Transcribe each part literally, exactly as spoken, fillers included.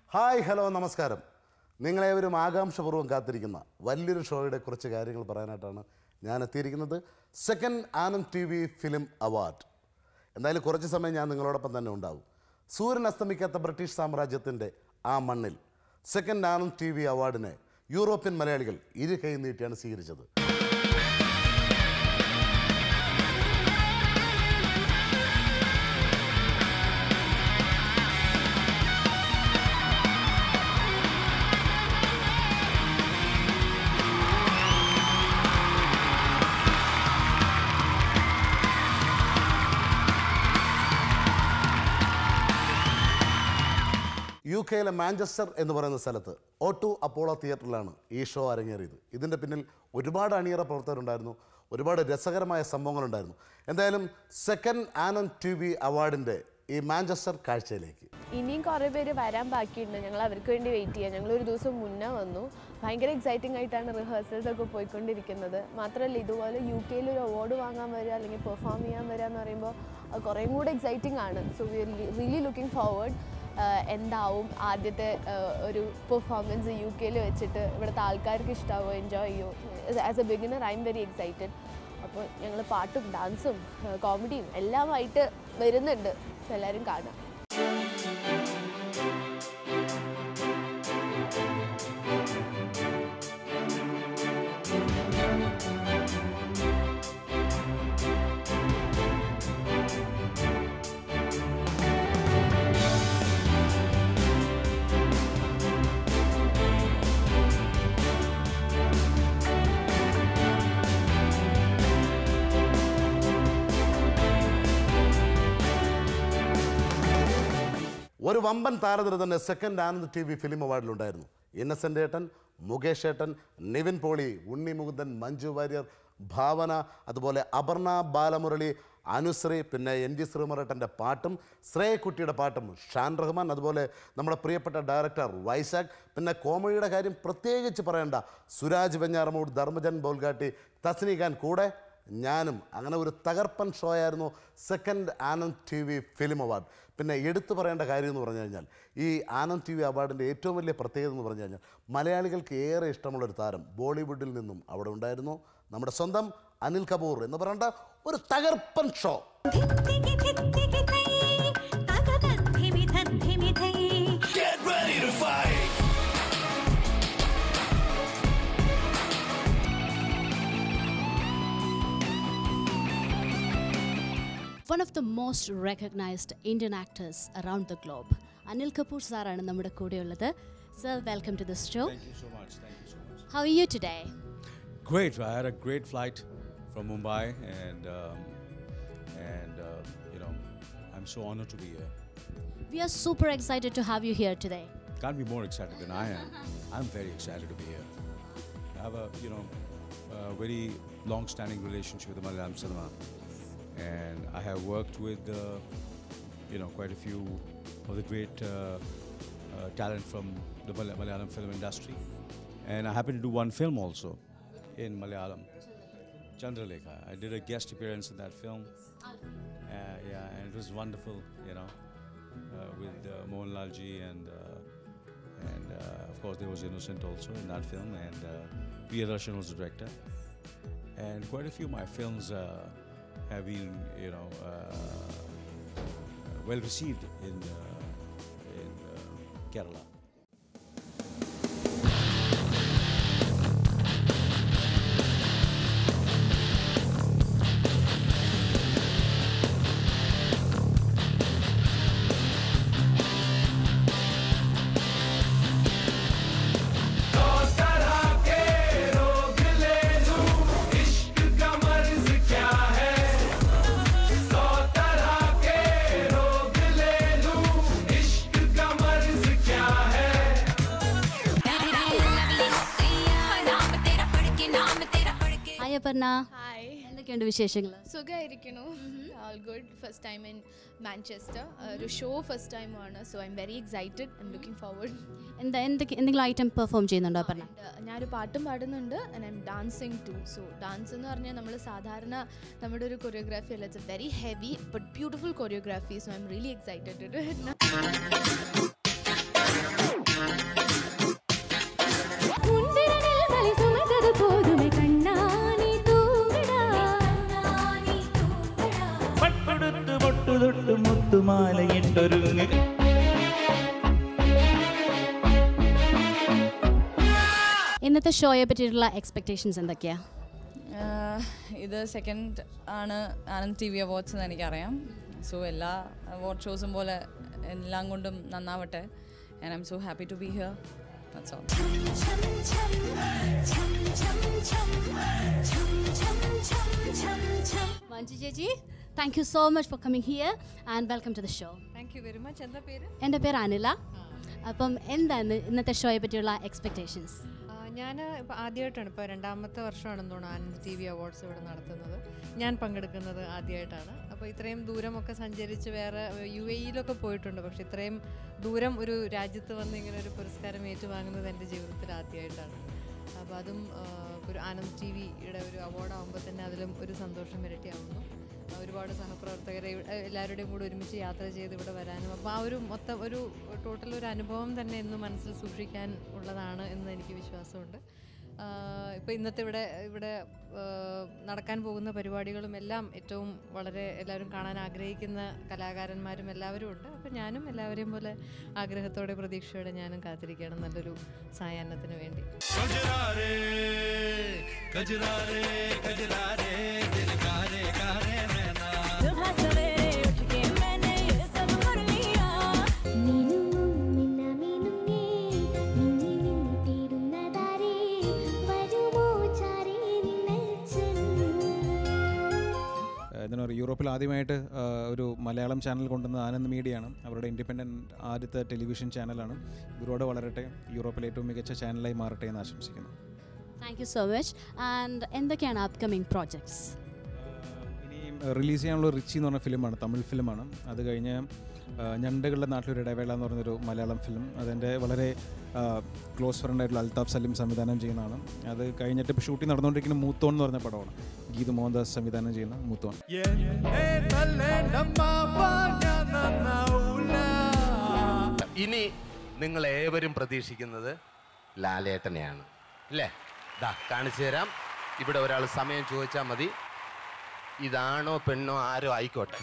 Hi hello നമസ്കാരം. നിങ്ങളേവരും ആകാംക്ഷപൂർവ്വം കാത്തിരിക്കുന്ന വലിയൊരു ഷോയുടെ കുറച്ച് കാര്യങ്ങൾ പറയാനായിട്ടാണ് ഞാൻ എത്തിയിരിക്കുന്നത്. Second Anand T V film award. എന്തായാലും കുറച്ച് സമയം ഞാൻ നിങ്ങളോടൊപ്പം തന്നെ ഉണ്ടാവും. സൂര്യൻ അസ്തമിക്കാത്ത ബ്രിട്ടീഷ് സാമ്രാജ്യത്തിൻ്റെ ആ മണ്ണിൽ സെക്കൻഡ് ആനന്ദ് ടി വി അവാർഡിനെ യൂറോപ്യൻ മലയാളികൾ ഇരു കൈ നീട്ടിയാണ് സ്വീകരിച്ചത്. യു കെയിലെ മാഞ്ചസ്റ്റർ എന്ന് പറയുന്ന സ്ഥലത്ത് ഒ ടു അപ്പോളോ തിയേറ്ററിലാണ് ഈ ഷോ അരങ്ങേറിയത്. ഇതിൻ്റെ പിന്നിൽ ഒരുപാട് അണിയറ പ്രവർത്തകരുണ്ടായിരുന്നു, ഒരുപാട് രസകരമായ സംഭവങ്ങളുണ്ടായിരുന്നു. എന്തായാലും സെക്കൻഡ് ആനന്ദ് ടി വി അവാർഡിൻ്റെ ഈ മാഞ്ചസ്റ്റർ കാഴ്ചയിലേക്ക് ഇനിയും കുറേ പേര് വരാൻ ബാക്കിയുണ്ട്. ഞങ്ങൾ അവർക്ക് വേണ്ടി വെയിറ്റ് ചെയ്യാം. ഞങ്ങളൊരു ദിവസം മുന്നേ വന്നു. ഭയങ്കര എക്സൈറ്റിംഗ് ആയിട്ടാണ് റിഹേഴ്സൽസ് ഒക്കെ പോയിക്കൊണ്ടിരിക്കുന്നത്. മാത്രമല്ല ഇതുപോലെ യു കെയിൽ ഒരു അവാർഡ് വാങ്ങാൻ വരിക അല്ലെങ്കിൽ പെർഫോം ചെയ്യാൻ വരിക എന്ന് പറയുമ്പോൾ കുറേയും കൂടെ എക്സൈറ്റിംഗ് ആണ്. So we are really looking forward. എന്താവും ആദ്യത്തെ ഒരു പെർഫോമൻസ് യു കെയിൽ വെച്ചിട്ട് ഇവിടുത്തെ ആൾക്കാർക്ക് ഇഷ്ടമാവോ, എൻജോയ് ചെയ്യുമോ? As a beginner I'm very excited. അപ്പോൾ ഞങ്ങൾ പാട്ടും ഡാൻസും കോമഡിയും എല്ലാമായിട്ട് വരുന്നുണ്ട്. സോ എല്ലാവരും കാണാം. ഒരു വമ്പൻ താരനിര തന്നെ second Anand T V film അവാർഡിലുണ്ടായിരുന്നു. ഇന്നസെൻ്റ് ഏട്ടൻ, മുകേഷ് ഏട്ടൻ, നിവിൻ പോളി, ഉണ്ണി മുകുന്ദൻ, മഞ്ജു വാര്യർ, ഭാവന, അതുപോലെ അപർണ ബാലമുരളി, അനുശ്രീ, പിന്നെ എൻ ജി ശ്രീമറേട്ടൻ്റെ പാട്ടും ശ്രേയക്കുട്ടിയുടെ പാട്ടും, ഷാൻ റഹ്മാൻ, അതുപോലെ നമ്മുടെ പ്രിയപ്പെട്ട ഡയറക്ടർ വൈശാഖ്, പിന്നെ കോമഡിയുടെ കാര്യം പ്രത്യേകിച്ച് പറയേണ്ട സുരാജ് വെഞ്ഞാറമൂട്, ധർമ്മജൻ ബോൾഗാട്ടി, തസ്നി ഖാൻ, കൂടെ ഞാനും. അങ്ങനെ ഒരു തകർപ്പൻ ഷോ ആയിരുന്നു second Anand T V film award. പിന്നെ എടുത്തു പറയേണ്ട കാര്യം എന്ന് പറഞ്ഞു കഴിഞ്ഞാൽ ഈ ആനന്ദ് ടി വി അവാർഡിൻ്റെ ഏറ്റവും വലിയ പ്രത്യേകത എന്ന് പറഞ്ഞു കഴിഞ്ഞാൽ മലയാളികൾക്ക് ഏറെ ഇഷ്ടമുള്ളൊരു താരം ബോളിവുഡിൽ നിന്നും അവിടെ ഉണ്ടായിരുന്നു. നമ്മുടെ സ്വന്തം അനിൽ കപൂർ എന്ന് പറയേണ്ട ഒരു തകർപ്പൻ show. One of the most recognized Indian actors around the globe, Anil Kapoor sir ആണ് നമ്മുടെ കൂടെ ഉള്ളത്. Sir, welcome to the show. Thank you so much. Thank you so much. How are you today? Great. I had a great flight from Mumbai, and um, and uh, you know, I'm so honored to be here. We are super excited to have you here today. Can't be more excited than I am. I'm very excited to be here. I have a you know a very long-standing relationship with the Malayalam cinema. And I have worked with, uh, you know, quite a few of the great uh, uh, talent from the Mal- Malayalam film industry. And I happen to do one film also in Malayalam, Chandralekha. I did a guest appearance in that film. Uh, yeah, and it was wonderful, you know, uh, with uh, Mohanlal ji and uh, and uh, of course there was Innocent also in that film, and uh, Priyadarshan was the director. And quite a few of my films Uh, have been, you know, uh, well received in uh, in uh, Kerala. Aparna. Hi. എന്തൊക്കെയുണ്ട് വിശേഷങ്ങൾ? സുഖമായിരിക്കുന്നു. All good. First time in Manchester. ഒരു show first time ആണ്. So I'm very excited and looking forward. എന്താ എന്തൊക്കെ എന്തെങ്കിലും item perform ചെയ്യുന്നുണ്ടോ അപർണ? ഞാനൊരു പാട്ടും പാടുന്നുണ്ട് and I'm dancing too. So dance എന്ന് പറഞ്ഞാൽ നമ്മൾ സാധാരണ നമ്മുടെ ഒരു കൊറിയോഗ്രാഫി അല്ല. It's a very heavy but beautiful choreography. So I'm really excited to do it. ഇന്നത്തെ ഷോയെ പറ്റിയിട്ടുള്ള എക്സ്പെക്റ്റേഷൻസ് എന്തൊക്കെയാണ്? ഇത് സെക്കൻഡ് ആണ് ആനന്ദ് ടി വി അവാർഡ്സ് എന്ന് എനിക്കറിയാം. സോ എല്ലാ അവാർഡ് ഷോസും പോലെ എല്ലാം കൊണ്ടും നന്നാവട്ടെ. And I'm so happy to be here. That's all. Manju Jeji, thank you so much for coming here and welcome to the show. Thank you very much. എന്താ പേര്? എൻ്റെ പേര് അനില. അപ്പം എന്താണ് ഇന്നത്തെ ഷോയെ പറ്റിയുള്ള എക്സ്പെക്റ്റേഷൻസ്? ഞാൻ ഇപ്പോൾ ആദ്യമായിട്ടാണ്, ഇപ്പോൾ രണ്ടാമത്തെ വർഷമാണെന്ന് തോന്നുന്നു ആനന്ദ് ടി വി അവാർഡ്സ് ഇവിടെ നടത്തുന്നത്. ഞാൻ പങ്കെടുക്കുന്നത് ആദ്യമായിട്ടാണ്. അപ്പോൾ ഇത്രയും ദൂരമൊക്കെ സഞ്ചരിച്ച് വേറെ യു എ ഇയിലൊക്കെ പോയിട്ടുണ്ട്, പക്ഷേ ഇത്രയും ദൂരം ഒരു രാജ്യത്ത് വന്ന് ഇങ്ങനെ ഒരു പുരസ്കാരം ഏറ്റുവാങ്ങുന്നത് എൻ്റെ ജീവിതത്തിൽ ആദ്യമായിട്ടാണ്. അപ്പോൾ അതും ഒരു ആനന്ദ് ടി വിയുടെ ഒരു അവാർഡാകുമ്പോൾ തന്നെ അതിലും ഒരു സന്തോഷം ഇരട്ടിയാവുന്നു. ഒരുപാട് സഹപ്രവർത്തകരെ എല്ലാവരുടെയും കൂടെ ഒരുമിച്ച് യാത്ര ചെയ്ത് ഇവിടെ വരാനും, അപ്പോൾ ആ ഒരു മൊത്തം ഒരു ടോട്ടൽ ഒരു അനുഭവം തന്നെ എന്നും മനസ്സിൽ സൂക്ഷിക്കാൻ ഉള്ളതാണ് എന്ന് എനിക്ക് വിശ്വാസമുണ്ട്. ഇപ്പോൾ ഇന്നത്തെ ഇവിടെ ഇവിടെ നടക്കാൻ പോകുന്ന പരിപാടികളും എല്ലാം ഏറ്റവും വളരെ എല്ലാവരും കാണാൻ ആഗ്രഹിക്കുന്ന കലാകാരന്മാരും എല്ലാവരും ഉണ്ട്. അപ്പോൾ ഞാനും എല്ലാവരെയും പോലെ ആഗ്രഹത്തോടെ പ്രതീക്ഷയോടെ ഞാനും കാത്തിരിക്കുകയാണ് നല്ലൊരു സായാഹ്നത്തിന് വേണ്ടി. എന്താ പറയുക, യൂറോപ്പിൽ ആദ്യമായിട്ട് ഒരു മലയാളം ചാനൽ കൊണ്ടുവന്ന ആനന്ദ് മീഡിയയാണ്. അവരുടെ ഇൻഡിപെൻഡൻറ്റ് ആദ്യത്തെ ടെലിവിഷൻ ചാനലാണ്. ഇവരോട് വളരട്ടെ, യൂറോപ്പിലെ ഏറ്റവും മികച്ച ചാനലായി മാറട്ടെ എന്ന് ആശംസിക്കുന്നു. Thank you so much. And എന്തൊക്കെയാണ് അപ്കമിങ് പ്രോജക്ട്സ്? ഇനി റിലീസ് ചെയ്യാനുള്ള റിച്ചി എന്ന് പറഞ്ഞ ഫിലിമാണ്, തമിഴ് ഫിലിമാണ്. അത് കഴിഞ്ഞ് ഞണ്ടുകളുടെ നാട്ടിലൊരു ഇടവേള എന്ന് പറഞ്ഞൊരു മലയാളം ഫിലിം, അതെൻ്റെ വളരെ ക്ലോസ് ഫ്രണ്ടായിട്ടുള്ള അൽതാഫ് സലീം സംവിധാനം ചെയ്യുന്നതാണ്. അത് കഴിഞ്ഞിട്ട് ഇപ്പോൾ ഷൂട്ടിംഗ് നടന്നുകൊണ്ടിരിക്കുന്ന മൂത്തോൺ എന്ന് പറഞ്ഞ പടമാണ്, ഗീതു മോഹൻദാസ് സംവിധാനം ചെയ്യുന്ന മൂത്തോൺ. ഇനി നിങ്ങൾ ഏവരും പ്രതീക്ഷിക്കുന്നത് ലാലേട്ടനെയാണ് അല്ലേ? ദാ കാണിച്ചു തരാം. ഇവിടെ ഒരാൾ സമയം ചോദിച്ചാൽ മതി. ഇതാണോ പെണ്ണോ ആരോ ആയിക്കോട്ടെ.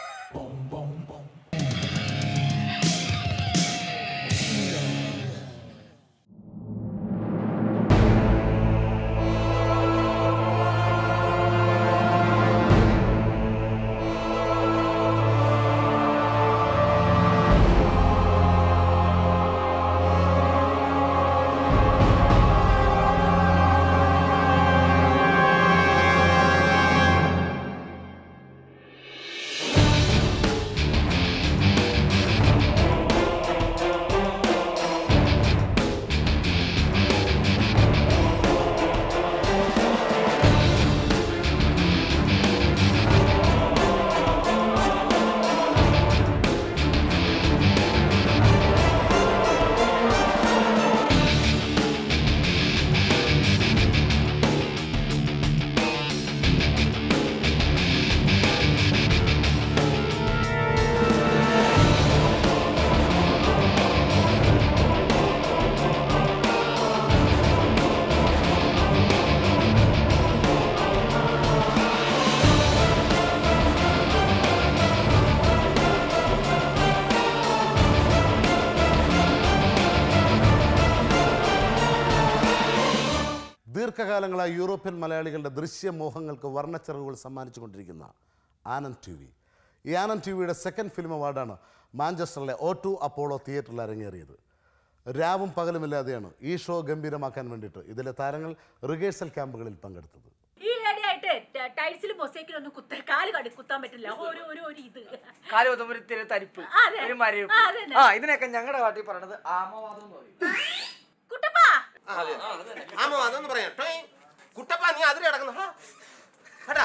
ദീർഘകാലങ്ങളായി യൂറോപ്യൻ മലയാളികളുടെ ദൃശ്യമോഹങ്ങൾക്ക് വർണ്ണച്ചിറകുകൾ സമ്മാനിച്ചു കൊണ്ടിരിക്കുന്ന ആനന്ദ് ടി വി. ഈ ആനന്ദ് ടി വിയുടെ സെക്കൻഡ് ഫിലിം അവാർഡാണ് മാഞ്ചസ്റ്ററിലെ ഓ ടു അപ്പോളോ തിയേറ്ററിൽ അരങ്ങേറിയത്. രാവും പകലുമില്ലാതെയാണ് ഈ ഷോ ഗംഭീരമാക്കാൻ വേണ്ടിയിട്ട് ഇതിലെ താരങ്ങൾ റിഹേഴ്സൽ ക്യാമ്പുകളിൽ പങ്കെടുത്തത്. ഈ ഹെഡിയായിട്ട് ടൈൽസിൽ മൊസൈക്കിലൊന്നും കുത്ത കാല് കടി കുത്താൻ പറ്റില്ല. ഒരു ഒരു ഒരു ഇത് കാല് കുത്തുമ്പോ തരിപ്പ് ഒരു മരവിപ്പ്. ആ ഇതിനൊക്കെ ഞങ്ങളുടെ കാട്ടി പറയണത് ആമവാദം എന്ന് പറയും. കുട്ടപ്പാ ആമവാദം എന്ന് പറയാം. കുട്ടപ്പാ നീ അതിൽ കിടക്കുന്ന കേട്ടാ.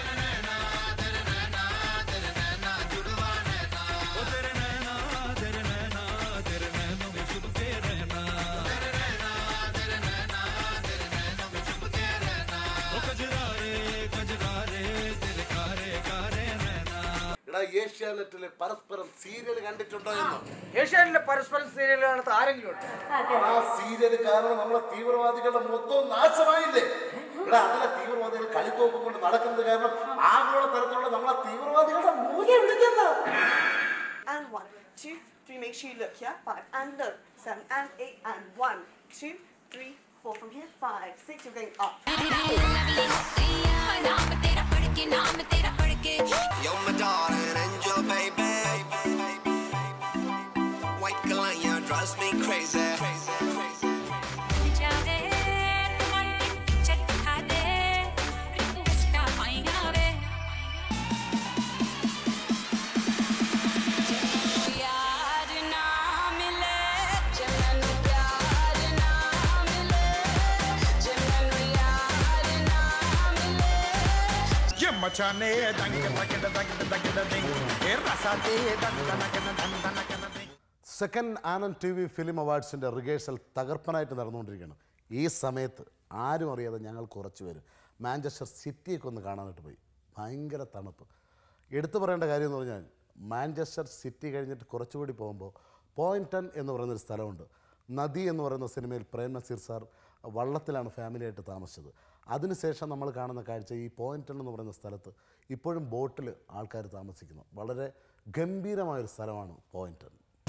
ഏഷ്യാനെറ്റിലെ പരസ്പരം സീരിയൽ കണ്ടിട്ടുണ്ടോ എന്ന്? ഏഷ്യാനെറ്റിലെ പരസ്പരം സീരിയൽ കാണാത്ത ആരെങ്കിലും ഉണ്ട്? ആ സീരിയൽ കാരണം നമ്മളെ തീവ്രവാദികളുടെ മൊത്തം നാശമായില്ലേ? ഇവിടെ അങ്ങനെ തീവ്രവാദികൾ കളിത്തോപ്പ് കൊണ്ട് നടക്കുന്നത് കാരണം ആഗോള തരത്തിലുള്ള നമ്മളെ തീവ്രവാദികളുടെ മൂല്യം വിളിക്കുന്ന. And one, two, three. Make sure you look here. Five and look. Seven and eight and one, two, three, four from here, five, six, you're going up. You're my darling angel, baby. White Galania drives me crazy. Second Anand T V film അവാർഡ്സിൻ്റെ rehearsal തകർപ്പനായിട്ട് നടന്നുകൊണ്ടിരിക്കുകയാണ്. ഈ സമയത്ത് ആരും അറിയാതെ ഞങ്ങൾ കുറച്ച് പേര് മാഞ്ചസ്റ്റർ സിറ്റിയൊക്കെ ഒന്ന് കാണാനായിട്ട് പോയി. ഭയങ്കര തണുപ്പ്. എടുത്തു പറയേണ്ട കാര്യം എന്ന് പറഞ്ഞാൽ മാഞ്ചസ്റ്റർ സിറ്റി കഴിഞ്ഞിട്ട് കുറച്ചുകൂടി പോകുമ്പോൾ പോയിൻറ്റൺ എന്ന് പറയുന്നൊരു സ്ഥലമുണ്ട്. നദി എന്ന് പറയുന്ന സിനിമയിൽ പ്രേം നസീർ സാർ വള്ളത്തിലാണ് ഫാമിലിയായിട്ട് താമസിച്ചത്. അതിനുശേഷം നമ്മൾ കാണുന്ന കാഴ്ച ഈ പോയിൻറ്റൺ എന്ന് പറയുന്ന സ്ഥലത്ത് ഇപ്പോഴും ബോട്ടിൽ ആൾക്കാർ താമസിക്കുന്നു. വളരെ ഗംഭീരമായൊരു സ്ഥലമാണ് പോയിൻറ്റൺ.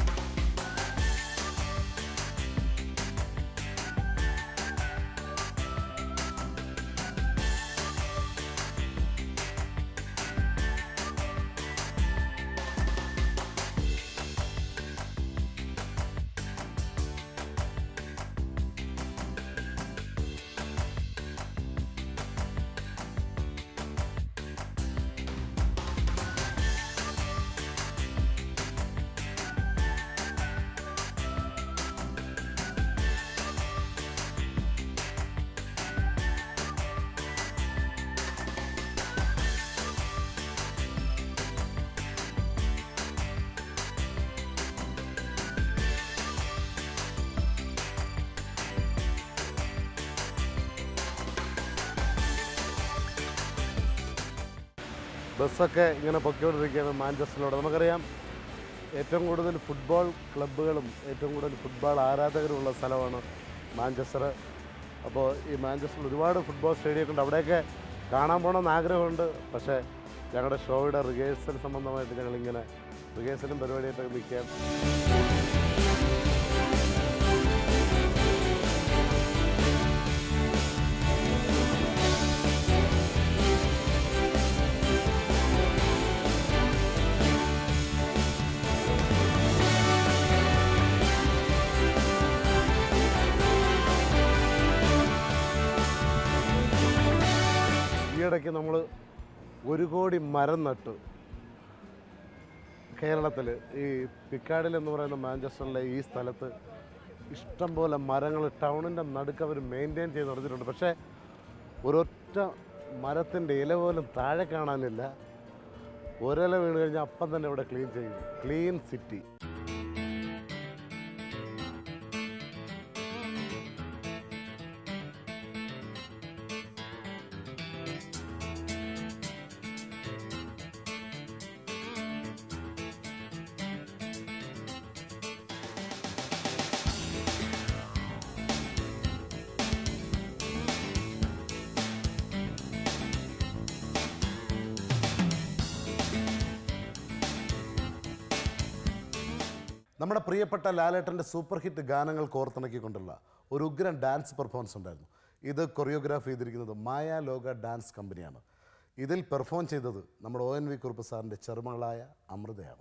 ബസ്സൊക്കെ ഇങ്ങനെ പൊയ്ക്കൊണ്ടിരിക്കുകയാണ് മാഞ്ചസ്റ്ററിലൂടെ. നമുക്കറിയാം ഏറ്റവും കൂടുതൽ ഫുട്ബോൾ ക്ലബ്ബുകളും ഏറ്റവും കൂടുതൽ ഫുട്ബോൾ ആരാധകരുമുള്ള സ്ഥലമാണ് മാഞ്ചസ്റ്റർ. അപ്പോൾ ഈ മാഞ്ചസ്റ്ററിൽ ഒരുപാട് ഫുട്ബോൾ സ്റ്റേഡിയം ഉണ്ട്. അവിടെയൊക്കെ കാണാൻ പോകണമെന്ന് ആഗ്രഹമുണ്ട്. പക്ഷേ ഞങ്ങളുടെ ഷോയുടെ റിഹേഴ്സൽ സംബന്ധമായിട്ട് ഞങ്ങളിങ്ങനെ റിഹേഴ്സലും പരിപാടിയായിട്ടൊക്കെ നിൽക്കാം. ഈയിടയ്ക്ക് നമ്മൾ ഒരു കോടി മരം നട്ടു കേരളത്തിൽ. ഈ പിക്കാഡിൽ എന്ന് പറയുന്ന മാഞ്ചസ്റ്ററിലെ ഈ സ്ഥലത്ത് ഇഷ്ടംപോലെ മരങ്ങൾ ടൗണിൻ്റെ നടുക്ക് അവർ മെയിൻറ്റെയിൻ ചെയ്ത് നടത്തിയിട്ടുണ്ട്. പക്ഷേ ഒരൊറ്റ മരത്തിൻ്റെ ഇല പോലും താഴെ കാണാനില്ല. ഒരില വീണ് കഴിഞ്ഞാൽ അപ്പം തന്നെ ഇവിടെ ക്ലീൻ ചെയ്യും. Clean city. നമ്മുടെ പ്രിയപ്പെട്ട ലാലേട്ടൻ്റെ സൂപ്പർ ഹിറ്റ് ഗാനങ്ങൾ കോർത്തിണക്കിക്കൊണ്ടുള്ള ഒരു ഉഗ്രൻ ഡാൻസ് പെർഫോമൻസ് ഉണ്ടായിരുന്നു. ഇത് കൊറിയോഗ്രാഫ് ചെയ്തിരിക്കുന്നത് മായ ലോക ഡാൻസ് കമ്പനിയാണ്. ഇതിൽ പെർഫോം ചെയ്തത് നമ്മുടെ ഒ എൻ വി കുറുപ്പ് സാറിൻ്റെ ചെറുമകളായ അമൃതയാണ്.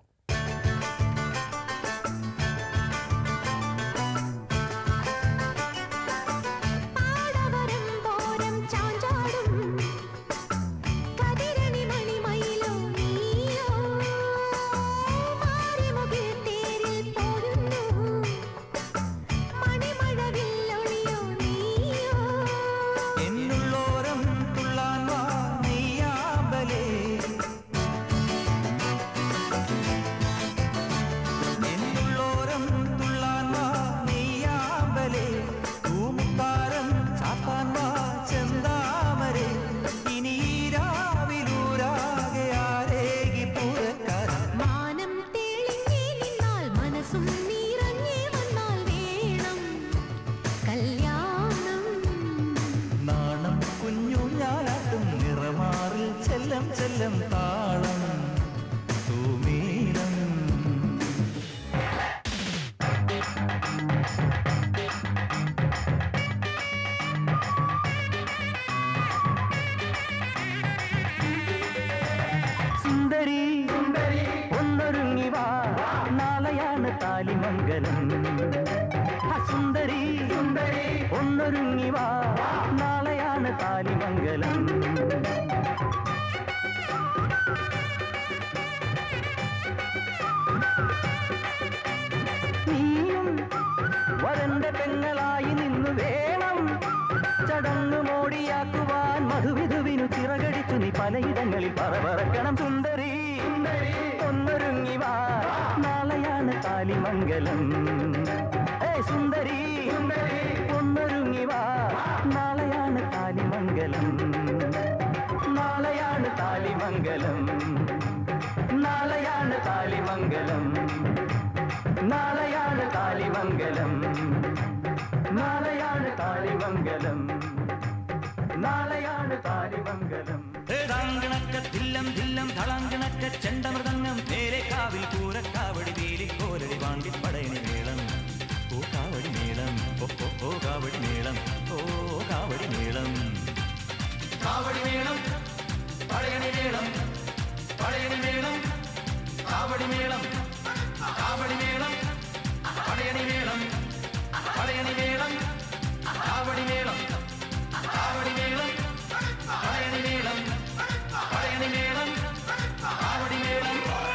ഒന്നൊരുങ്ങി വാ നാളെയാണ് താലിമംഗലം നീയും വരന്റെ പെങ്ങളായി നിന്നു വേണം ചടങ്ങ് മോടിയാക്കുവാൻ മധുവിധുവിനു ചിറകടിച്ചു നീ പലയിടങ്ങളിൽ പറവറക്കണം സുന്ദരി ഒന്നൊരുങ്ങി വാ നാളെയാണ് താലിമംഗലം ഏ സുന്ദരി ഒന്നൊരുങ്ങി വാ നാളെയാണ് താലിമംഗലം നാളെയാണ് താലിമംഗലം നാളെയാണ് താലിമംഗലം നാളെയാണ് താലിമംഗലം നാളെയാണ് താലിമംഗലം നാളെയാണ് താലിമംഗലം ില്ലം ധില്ലം ധളാങ്കിണക്ക ചെണ്ടമൃതങ്ങം നേരെ കാവിൽ പൂരക്കാവടി വേലിക്കോലടി വാണ്ടി പടയണി മേളം ഓ കാവടി മേളം ഓ ഓ കാവടി മേളം ഓ കാവടി മേളം കാവടി മേളം പടയണി മേളം പടയണി മേളം കാവടി മേളം കാവടി മേളം പടയണി മേളം പടയണി മേളം കാവടി മേളം കാവടി മേളം പടയണി മേളം പടയണി മേളം കാവടി മേളം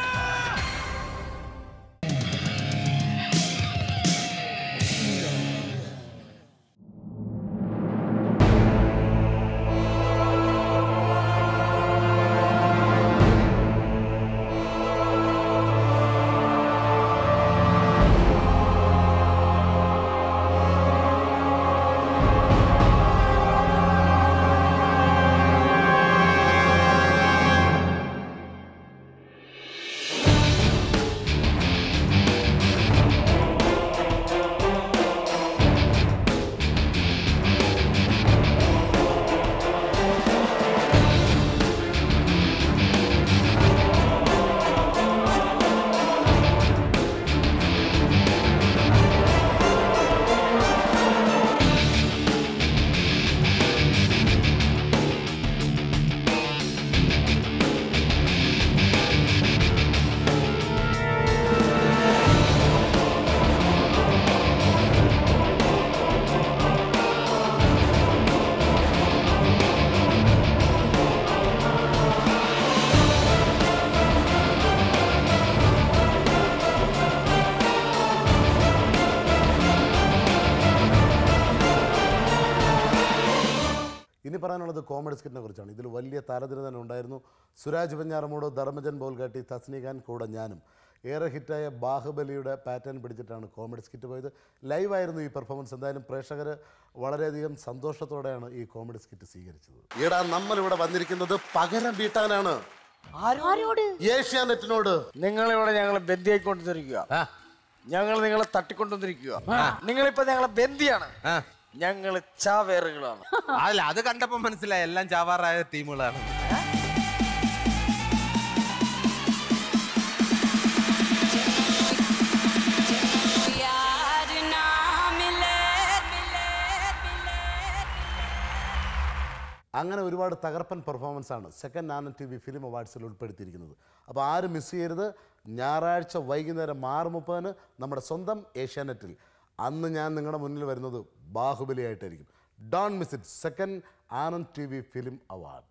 ഇനി പറയാനുള്ളത് കോമഡി സ്കിറ്റിനെ കുറിച്ചാണ്. ഇതിൽ വലിയ താരനിര തന്നെ ഉണ്ടായിരുന്നു. സുരാജ് വെഞ്ഞാറമൂട്, ധർമ്മജൻ ബോൾഗാട്ടി, തസ്നിഖാൻ, കൂടെ ഞാനും. ഏറെ ഹിറ്റായ ബാഹുബലിയുടെ പാറ്റേൺ പിടിച്ചിട്ടാണ് കോമഡി സ്കിറ്റ് പോയത്. ലൈവായിരുന്നു ഈ പെർഫോമൻസ്. എന്തായാലും പ്രേക്ഷകർ വളരെയധികം സന്തോഷത്തോടെയാണ് ഈ കോമഡി സ്കിറ്റ് സ്വീകരിച്ചത്. ഈടാ നമ്മളിവിടെ വന്നിരിക്കുന്നത് പകരം വീട്ടാനാണ്. ഏഷ്യാനെറ്റിനോട്. നിങ്ങളിവിടെ ഞങ്ങളെ ബന്ധിയായിക്കൊണ്ടിരിക്കുക, ഞങ്ങൾ നിങ്ങളെ തട്ടിക്കൊണ്ടിരിക്കുക. നിങ്ങളിപ്പോ ഞങ്ങളെ ബന്ധിയാണ്, ഞങ്ങൾ ചാവേറുകളാണ്. അല്ല, അത് കണ്ടപ്പോ മനസ്സിലായി എല്ലാം ചാവാറായ ടീമുകളാണ്. അങ്ങനെ ഒരുപാട് തകർപ്പൻ പെർഫോമൻസ് ആണ് second Anand T V film അവാർഡ്സിൽ ഉൾപ്പെടുത്തിയിരിക്കുന്നത്. അപ്പോൾ ആരും മിസ് ചെയ്യരുത്. ഞായറാഴ്ച വൈകുന്നേരം ആറ് മുപ്പതിന് നമ്മുടെ സ്വന്തം ഏഷ്യാനെറ്റിൽ. അന്ന് ഞാൻ നിങ്ങളുടെ മുന്നിൽ വരുന്നത് ബാഹുബലിയായിട്ടായിരിക്കും. Don't miss it. Second Anand T V film award.